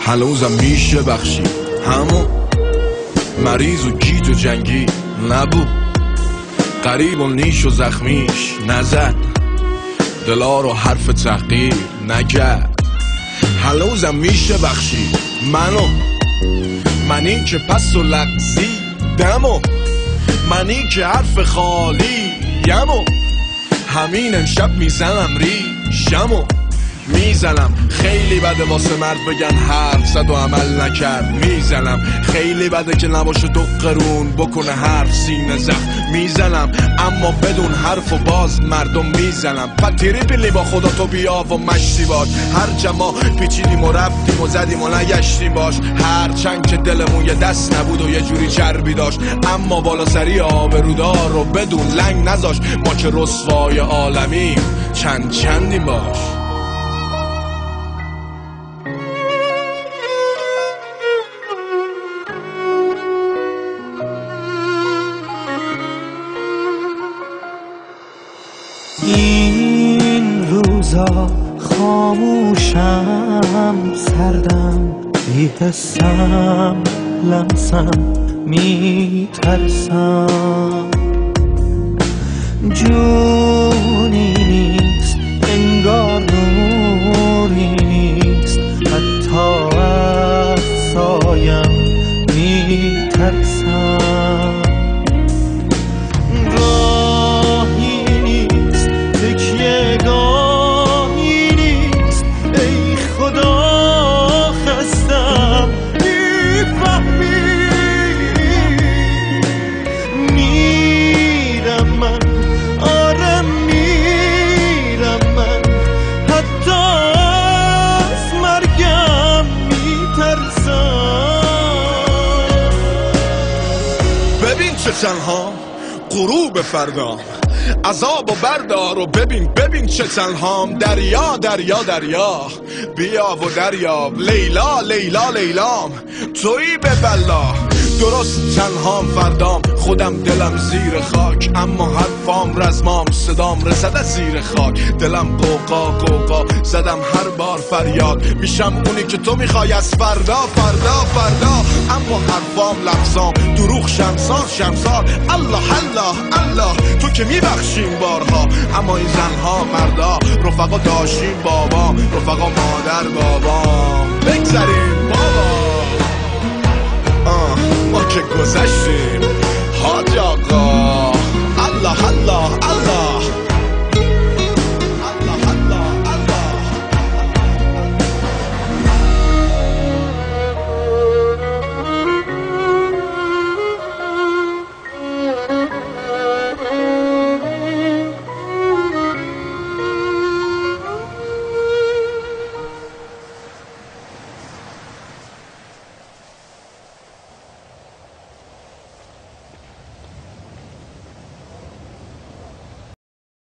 هنوزم میشه بخشی همون مریض و گیج و جنگی نبود، قریب و نیش و زخمیش نزد، دلا رو حرف تحقیر نگرد. هنوزم میشه بخشی منی که پس و لغزی دمو، منی که حرف خالی یمو، همین امشب میزنم ریشمو میزنم. خیلی بده واسه مرد بگن حرف زد و عمل نکرد، میزنم. خیلی بده که نباشه دو قرون بکنه حرف سینه زخم، میزنم. اما بدون حرف و باز مردم میزنم. پتیری پیلی با خدا تو بیا و مشتی باش، هر جما پیچیدیم و رفتیم و زدیم و نگشتیم باش، هرچند که دلمون یه دست نبود و یه جوری چربی داشت، اما بالا سری آبرودار رو بدون لنگ نذاش. ما که رسوای عالمیم چندیم باش. این روزا خاموشم، سردم، بی‌حسم، لمسم، میترسم. جونی نیست انگار نوری نیست، حتی از سایم میترسم. ببین چه تنها غروب فردام، عذاب و بردار و ببین چه تنهام. دریا دریا دریا بیا و دریاب، لیلا لیلا لیلام تویی به بلا. درست تنهام فردام، خودم دلم زیر خاک، اما حرفام رزمام، صدام رسد از زیر خاک. دلم قوقا قوقا زدم هر بار فریاد، میشم اونی که تو میخوای از فردا فردا فردا. اما حرفام لفظام دروغ شمسار الله الله الله. تو که میبخشیم بارها، اما این زنها مردا رفقا داشتیم بابا، رفقا مادر بابا. بگذاریم بابا ما که گذشتیم حاج آقا. الله الله الله.